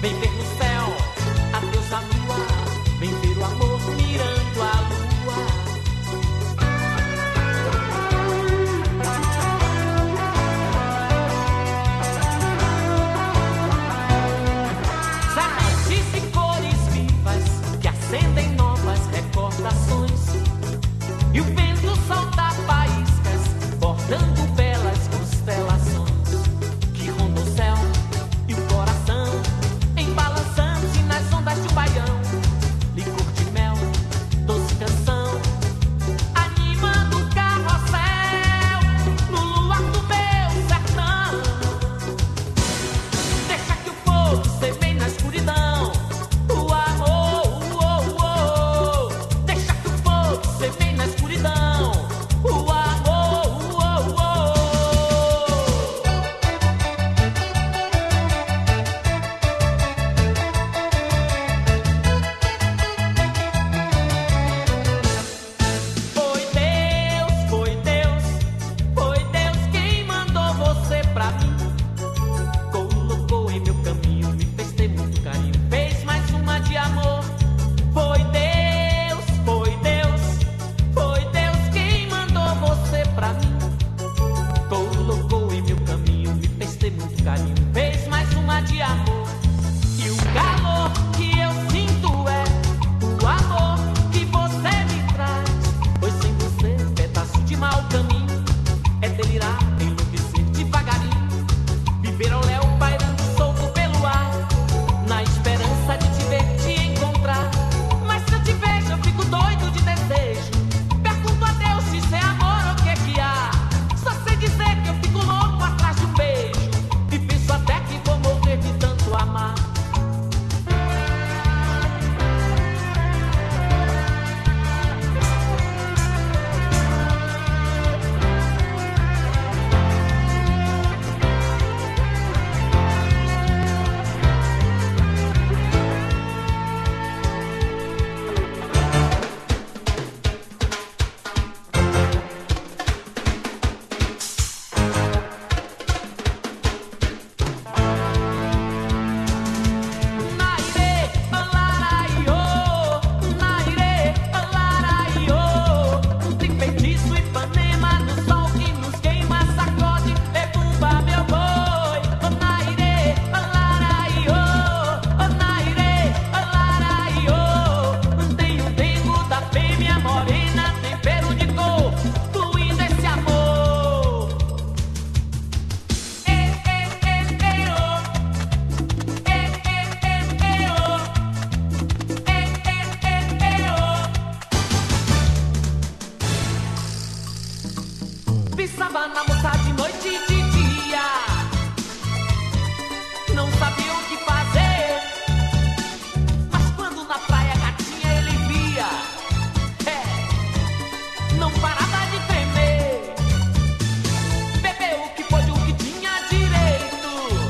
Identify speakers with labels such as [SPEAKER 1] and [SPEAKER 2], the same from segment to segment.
[SPEAKER 1] Vem ver no céu a deusa lua, vem ver o amor mirando a lua. Sementes e cores vivas que acendem novas recordações. E o vento solta faíscas, bordando belas constelações que rondam o céu e o coração, embalançando-se nas ondas de um baião. Licor de mel, doce canção, animando o carrossel no luar do meu sertão. Deixa que o fogo semeie na escuridão o amor, deixa que o fogo semeie na escuridão o amor. Foi Deus, foi Deus quem mandou você pra mim. Colocou em meu caminho, me fez ter muito carinho, fez mais uma de amor. Foi Deus, foi Deus, foi Deus quem mandou você pra mim. Colocou em meu caminho, me fez ter muito carinho, fez mais uma de amor. E o calor que eu sinto é o amor que você me traz. Pois sem você, pedaço de mau caminho, é delirar, enlouquecer devagarinho, viver ao léu pairando solto pelo ar, na esperança de te ver, te encontrar. Mas se eu te vejo, eu fico doido de desejo. Pergunto a Deus se isso é amor ou o que é que há. Só sei dizer que eu fico louco atrás de um beijo, e penso até que vou morrer de tanto amar. Naire, alaraiô, naire, alaraiô. Tem feitiço Ipanema no sol que nos queima, sacode, derruba meu boi. Naire, alaraiô, naire, alaraiô. Tem o dengo da fêmea morena, tempero de cor, fluindo esse amor. Pisava na moça de noite e de dia, não sabia o que fazer. Mas quando na praia gatinha ele via, não parava de tremer. Bebeu o que pôde, o que tinha direito,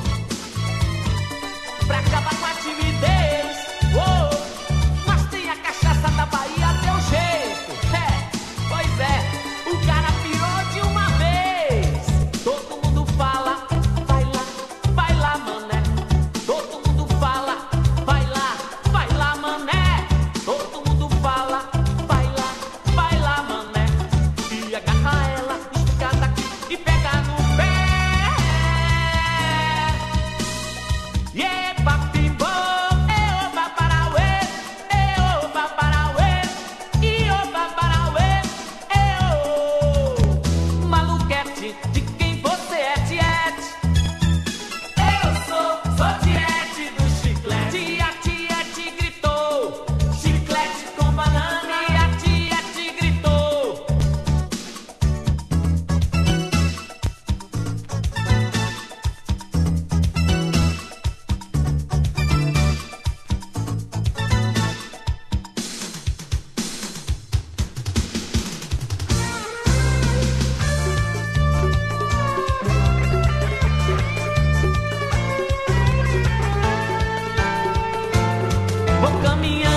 [SPEAKER 1] pra acabar com a timidez. Mas tem a cachaça da Bahia, deu jeito. Pois é, o cara pirou de uma vez. Todo mundo fala, vai lá, mané. Todo mundo fala, vai lá, mané. Todo mundo fala, vai lá, mané. E agarra ela, estica daqui e pega no pé. Yeah, papimbo, oba parauê, oba parauê, e oba parauê, maluquete, de quem você é, tiete? Eu sou tiete do chiclete. A tiete gritou, chiclete com banana, e a tiete gritou. Vou caminhando